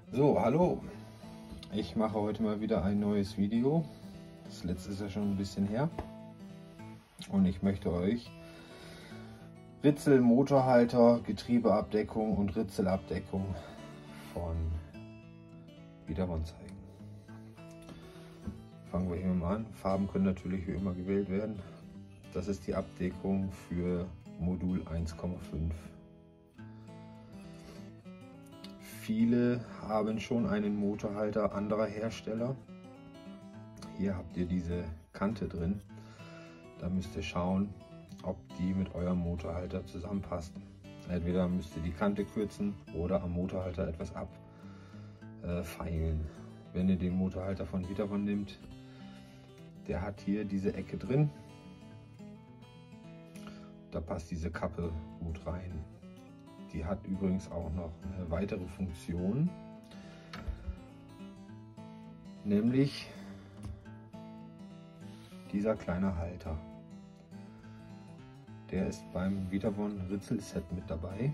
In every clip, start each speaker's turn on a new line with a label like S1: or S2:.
S1: So, hallo. Ich mache heute mal wieder ein neues Video. Das letzte ist ja schon ein bisschen her. Und ich möchte euch Ritzel, Motorhalter, Getriebeabdeckung und Ritzelabdeckung von Viterwon zeigen. Fangen wir hier mal an. Farben können natürlich wie immer gewählt werden. Das ist die Abdeckung für Modul 1,5. Viele haben schon einen Motorhalter anderer Hersteller. Hier habt ihr diese Kante drin. Da müsst ihr schauen, ob die mit eurem Motorhalter zusammenpasst. Entweder müsst ihr die Kante kürzen oder am Motorhalter etwas abfeilen. Wenn ihr den Motorhalter von Viterwon nimmt, der hat hier diese Ecke drin. Da passt diese Kappe gut rein. Die hat übrigens auch noch eine weitere Funktion, nämlich dieser kleine Halter. Der ist beim Viterwon Ritzel-Set mit dabei.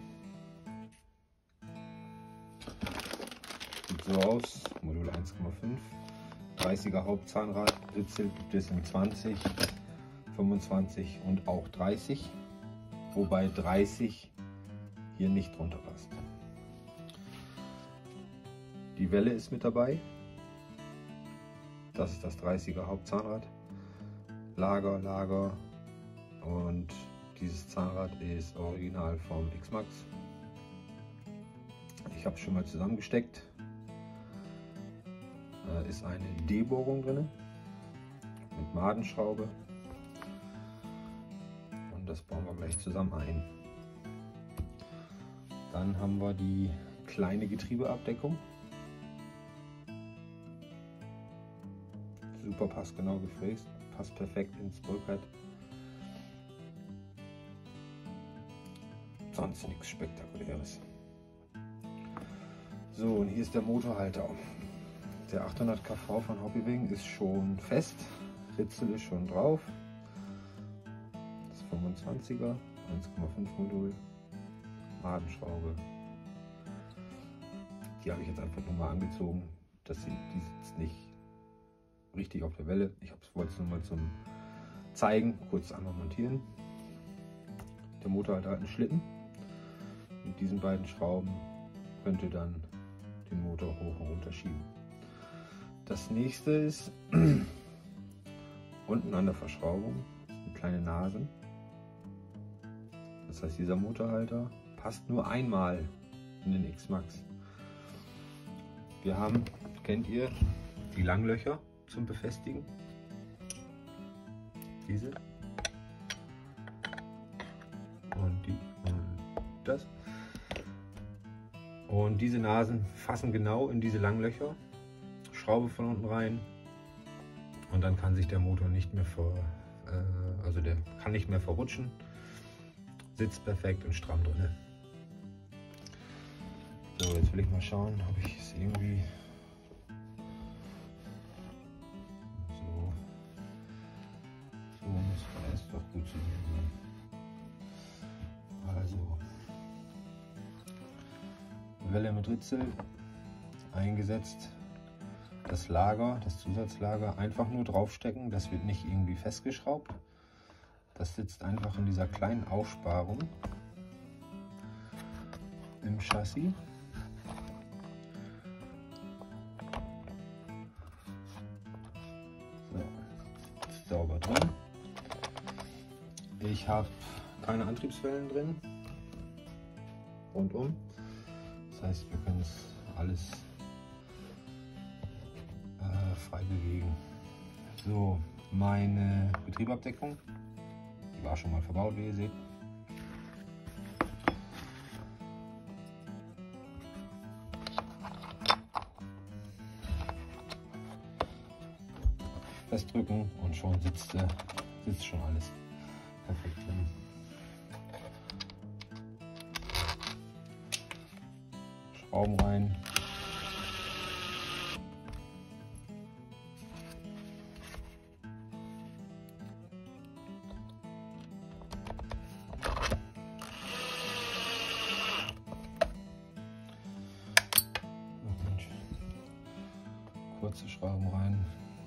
S1: Sieht so aus, Modul 1,5, 30er Hauptzahnrad, Ritzel gibt es in 20, 25 und auch 30, wobei 30 hier nicht drunter passt. Die Welle ist mit dabei. Das ist das 30er Hauptzahnrad. Lager und dieses Zahnrad ist original vom X-Max. Ich habe es schon mal zusammengesteckt. Ist eine D-Bohrung drin mit Madenschraube und das bauen wir gleich zusammen ein. Dann haben wir die kleine Getriebeabdeckung. Super passgenau gefräst, passt perfekt ins Rollpad. Sonst nichts Spektakuläres. So, und hier ist der Motorhalter. Der 800 kV von Hobbywing ist schon fest. Ritzel ist schon drauf. Das 25er, 1,5 Modul. Madenschraube. Die habe ich jetzt einfach nur mal angezogen. Die sitzt nicht richtig auf der Welle. Ich wollte es nur mal zum Zeigen, kurz einmal montieren. Der Motorhalter hat einen Schlitten. Mit diesen beiden Schrauben könnt ihr dann den Motor hoch und runter schieben. Das nächste ist unten an der Verschraubung sind kleine Nasen. Das heißt, dieser Motorhalter passt nur einmal in den X-Max. Wir haben, kennt ihr, die Langlöcher zum Befestigen. Diese. Und die und das. Und diese Nasen fassen genau in diese Langlöcher. Schraube von unten rein. Und dann kann sich der Motor nicht mehr der kann nicht mehr verrutschen. Sitzt perfekt und stramm drin. So, jetzt will ich mal schauen, ob ich es irgendwie so muss es doch gut zu sein. Also Welle mit Ritzel eingesetzt. Das Lager, das Zusatzlager einfach nur draufstecken, das wird nicht irgendwie festgeschraubt. Das sitzt einfach in dieser kleinen Aussparung im Chassis. So, ist sauber drin. Ich habe keine Antriebswellen drin, rundum. Das heißt, wir können es alles frei bewegen. So, meine Getriebeabdeckung, die war schon mal verbaut, wie ihr seht. Festdrücken und schon sitzt schon alles perfekt drin. Schrauben rein. kurze Schrauben rein.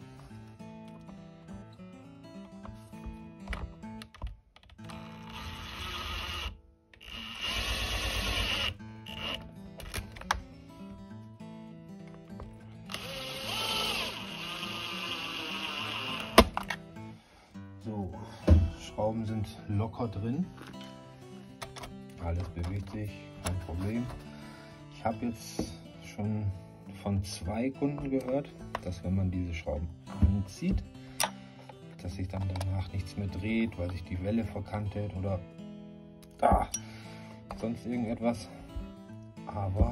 S1: So, Schrauben sind locker drin. Alles bewegt sich, kein Problem. Ich habe jetzt schon von 2 Kunden gehört, dass wenn man diese Schrauben anzieht, dass sich dann danach nichts mehr dreht, weil sich die Welle verkantet oder sonst irgendetwas. Aber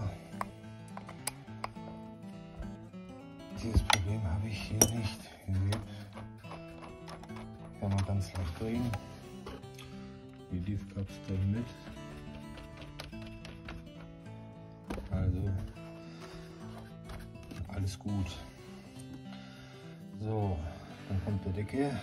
S1: dieses Problem habe ich hier nicht. Hier kann man ganz leicht drehen. Die Liefkaps drehen mit. Also alles gut. So, dann kommt der Decke.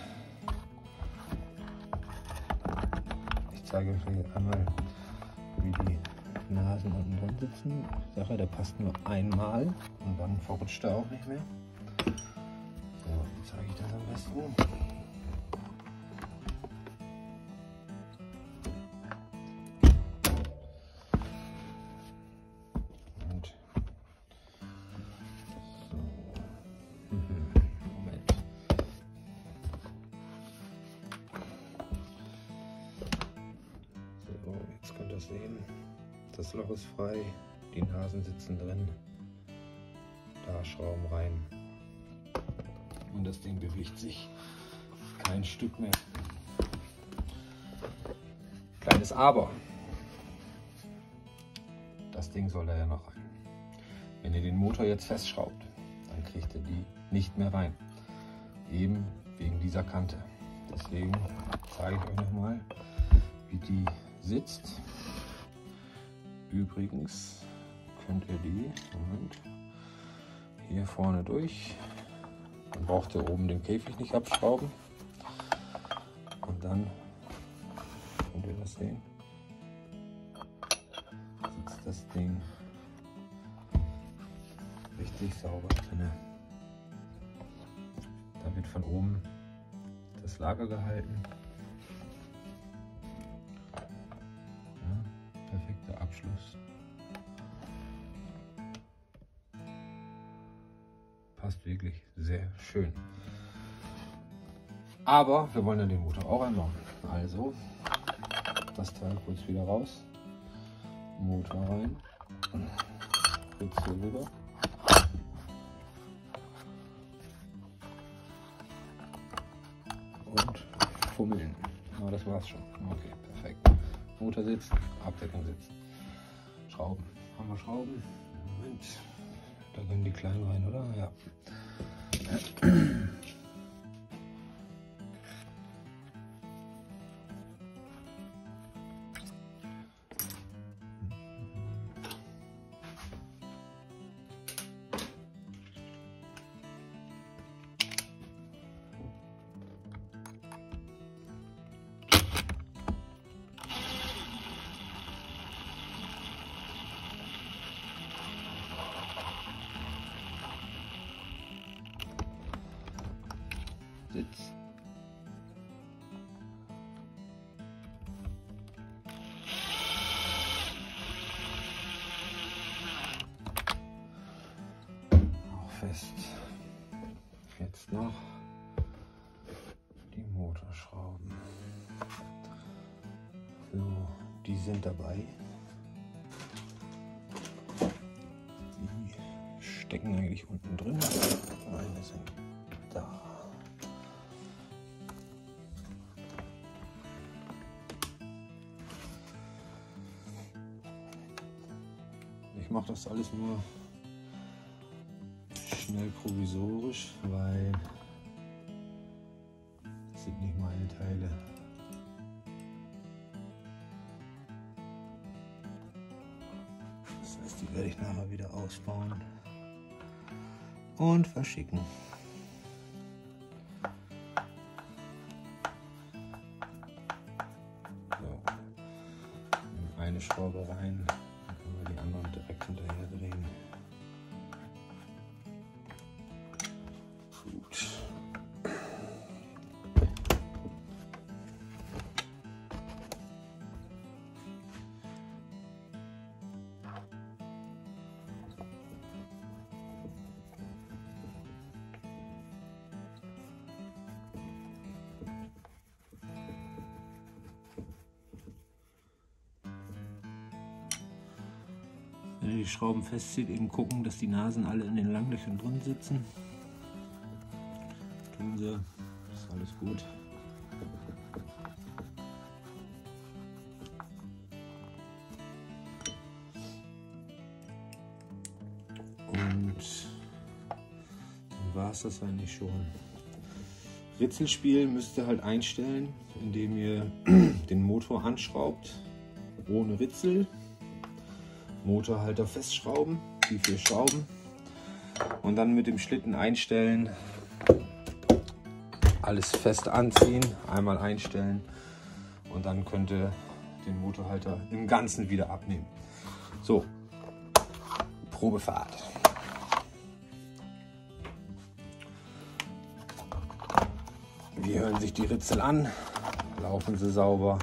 S1: Ich zeige euch einmal, wie die Nasen unten drin sitzen. Die Sache, der passt nur einmal und dann verrutscht er auch nicht mehr. So, wie zeige ich das am besten? Jetzt könnt ihr sehen, das Loch ist frei, die Nasen sitzen drin, da Schrauben rein und das Ding bewegt sich kein Stück mehr. Kleines Aber, das Ding soll da ja noch rein. Wenn ihr den Motor jetzt festschraubt, dann kriegt ihr die nicht mehr rein, eben wegen dieser Kante. Deswegen zeige ich euch nochmal, wie die sitzt. Übrigens könnt ihr die hier vorne durch, dann braucht ihr oben den Käfig nicht abschrauben und dann könnt ihr das sehen, sitzt das Ding richtig sauber drin. Da wird von oben das Lager gehalten. Perfekter Abschluss. Passt wirklich sehr schön. Aber wir wollen ja den Motor auch einbauen. Also das Teil kurz wieder raus. Motor rein. Kurz hier rüber. Und fummeln. Aber das war's schon. Okay, perfekt. Motor sitzt, Abdeckung sitzt. Schrauben. Haben wir Schrauben? Moment. Da können die kleinen rein, oder? Ja. Sitz. Auch fest. Jetzt noch die Motorschrauben. So, die sind dabei. Die stecken eigentlich unten drin. Meine sind da. Ich mache das alles nur schnell provisorisch, weil das sind nicht meine Teile. Das heißt, die werde ich nachher wieder ausbauen und verschicken. So, eine Schraube rein. Die anderen direkt hinterher drehen. die Schrauben festzieht, eben gucken, dass die Nasen alle in den Langlöchern drin sitzen. Tun sie, ist alles gut. Und dann war es das eigentlich schon. Ritzelspiel müsst ihr halt einstellen, indem ihr den Motor anschraubt, ohne Ritzel. Motorhalter festschrauben, die 4 Schrauben. Und dann mit dem Schlitten einstellen, alles fest anziehen, einmal einstellen. Und dann könnt ihr den Motorhalter im Ganzen wieder abnehmen. So, Probefahrt. Wie hören sich die Ritzel an? Laufen sie sauber?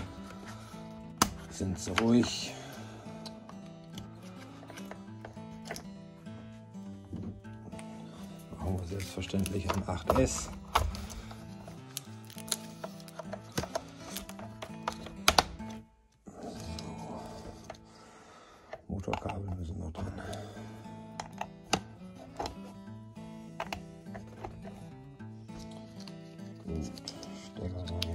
S1: Sind sie ruhig? Machen wir selbstverständlich an 8S. Motorkabel müssen noch dran. Gut, Stecker rein.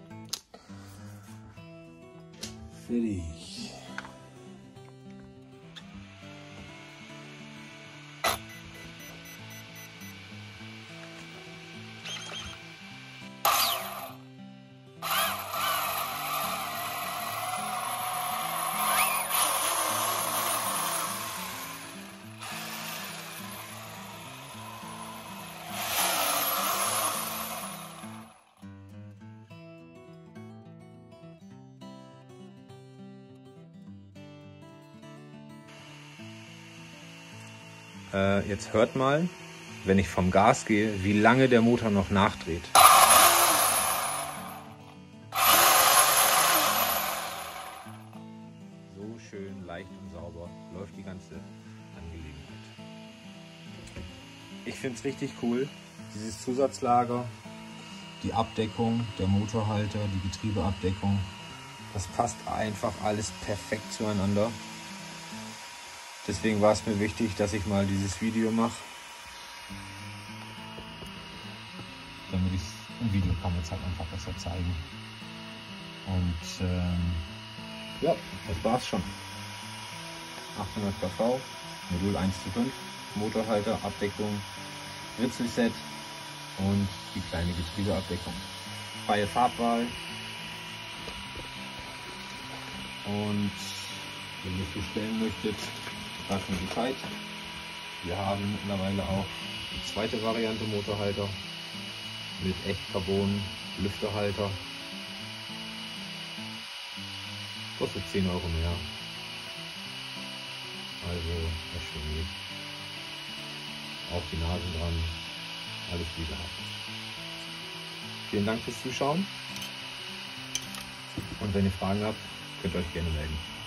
S1: Fertig. Jetzt hört mal, wenn ich vom Gas gehe, wie lange der Motor noch nachdreht. So schön leicht und sauber läuft die ganze Angelegenheit. Ich finde es richtig cool, dieses Zusatzlager, die Abdeckung, der Motorhalter, die Getriebeabdeckung. Das passt einfach alles perfekt zueinander. Deswegen war es mir wichtig, dass ich mal dieses Video mache. Damit ich es im Video kann jetzt halt einfach besser zeigen. Und ja, das war's schon. 800 kV, Modul 1:5, Motorhalter, Abdeckung, Ritzelset und die kleine Getriebeabdeckung. Freie Farbwahl. Und wenn ihr es bestellen möchtet, sagt mir Bescheid. Wir haben mittlerweile auch die zweite Variante Motorhalter mit Echtcarbon Lüfterhalter. Kostet 10 € mehr. Also erschwinglich. Auch die Nasen dran. Alles wie gehabt. Vielen Dank fürs Zuschauen. Und wenn ihr Fragen habt, könnt ihr euch gerne melden.